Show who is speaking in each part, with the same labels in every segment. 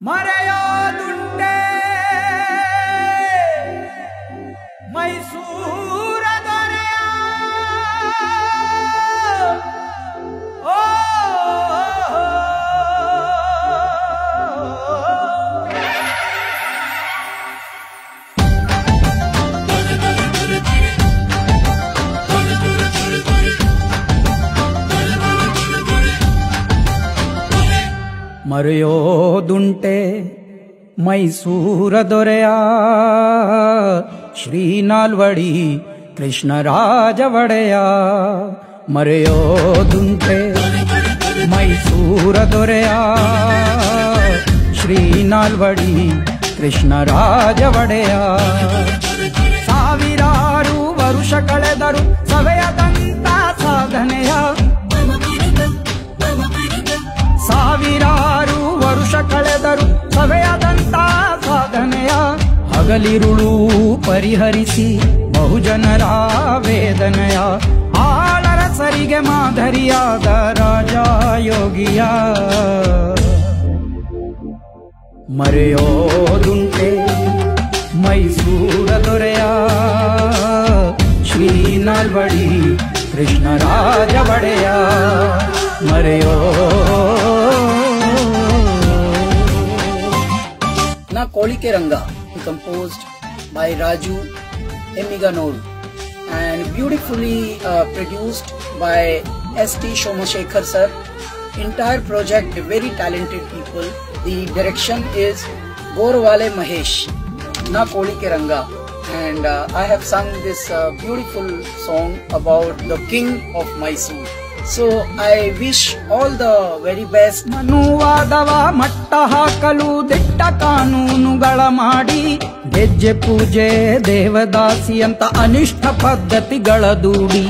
Speaker 1: ಮರೆಯೋದುಂಟೆ ಮೈಸೂರ ದೊರೆಯ ಓ ಮರೆಯೋದುಂಟೆ ಮೈಸೂರ ದೊರೆಯ ಶ್ರೀ ನಾಲ್ವಡಿ ಕೃಷ್ಣರಾಜ ಒಡೆಯ ಮರೆಯೋದುಂಟೆ ಮೈಸೂರ ದೊರೆಯ ಶ್ರೀ ನಾಲ್ವಡಿ ಕೃಷ್ಣರಾಜ ಒಡೆಯ ಸಾವಿರಾರು ವರುಷ ಕಳೆದರು ಸವೆಯದಂತ ಸಾಧನೆಯ ಸಾವಿರಾರು ವರುಷ ಕಳೆದರು ಸವೆಯದಂತ ಸಾಧನೆಯ ಹಗಲಿರುಳು ಪರಿಹರಿಸಿ ಬಹುಜನರ ವೇದನೆಯ ಆಳರ ಸರಿಗೆ ಮಾದರಿಯಾದ ರಾಜ ಯೋಗಿಯ ಮರೆಯೋದುಂಟೆ ಮೈಸೂರ ದೊರೆಯ ಶ್ರೀ ನಾಲ್ವಡಿ ಕೃಷ್ಣರಾಜ ಒಡೆಯ ಮರೆಯೋ
Speaker 2: Na Koli Ke Ranga, composed by Raju Emiganor and beautifully produced by S.T. Somashekar sir. Entire project very talented people. The direction is Gorwale Mahesh. Na Koli Ke Ranga, and I have sung this beautiful song about the king of Mysore. So I wish all the very best.
Speaker 1: ಮನುವಾದವ ಮಟ್ಟ ಹಾಕಲು ದಿಟ್ಟ ಕಾನೂನುಗಳ ಮಾಡಿ ಗೆಜ್ಜೆ ಪೂಜೆ ದೇವದಾಸಿ ಅಂತ ಅನಿಷ್ಟ ಪದ್ಧತಿಗಳ ದೂಡಿ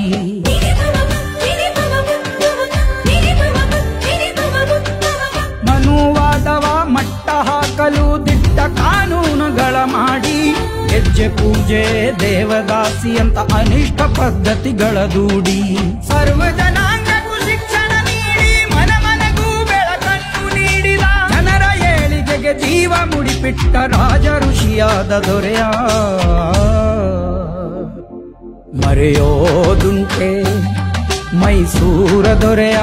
Speaker 1: ಮನುವಾದವ ಮಟ್ಟ ಹಾಕಲು ದಿಟ್ಟ ಕಾನೂನುಗಳ ಮಾಡಿ ಗೆಜ್ಜೆ ಪೂಜೆ ದೇವದಾಸಿ ಅಂತ ಅನಿಷ್ಟ ಪದ್ಧತಿಗಳ ದೂಡಿ ಸರ್ವ ಜನಾಂಗಕ್ಕೂ ಶಿಕ್ಷಣ ನೀಡಿ ಮನ ಮನಗೂ ಬೆಳಕನ್ನು ನೀಡಿದ ಜನರ ಏಳಿಗೆಗೆ ಜೀವ ಮುಡಿಪಿಟ್ಟ ರಾಜ ಋಷಿಯಾದ ದೊರೆಯ ಮರೆಯೋದುಂಟೆ ಮೈಸೂರ ದೊರೆಯ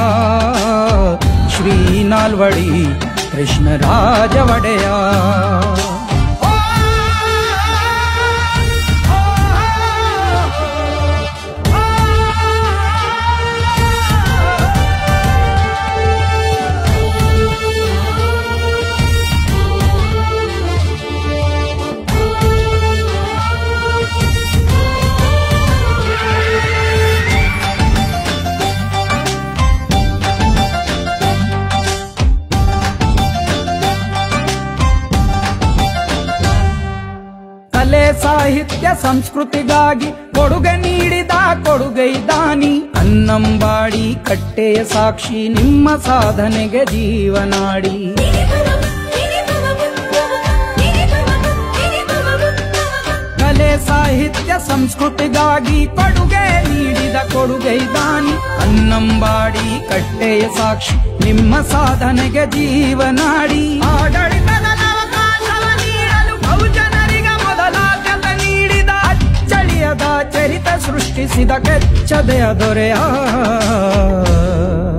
Speaker 1: ಶ್ರೀ ನಾಲ್ವಡಿ ಕೃಷ್ಣರಾಜ ಒಡೆಯ ಕಲೆ ಸಾಹಿತ್ಯ ಸಂಸ್ಕೃತಿಗಾಗಿ ಕೊಡುಗೆ ನೀಡಿದ ಕೊಡುಗೈದಾನಿ ಅನ್ನಂಬಾಡಿ ಕಟ್ಟೆಯ ಸಾಕ್ಷಿ ನಿಮ್ಮ ಸಾಧನೆಗೆ ಜೀವನಾಡಿ ಕಲೆ ಸಾಹಿತ್ಯ ಸಂಸ್ಕೃತಿಗಾಗಿ ಕೊಡುಗೆ ನೀಡಿದ ಕೊಡುಗೈದಾನಿ ಅನ್ನಂಬಾಡಿ ಕಟ್ಟೆಯ ಸಾಕ್ಷಿ ನಿಮ್ಮ ಸಾಧನೆಗೆ ಜೀವನಾಡಿ ಆಡಳಿತದ ಚರಿತ ಸೃಷ್ಟಿಸಿದ ಕೆಚ್ಚದೆಯ ದೊರೆಯ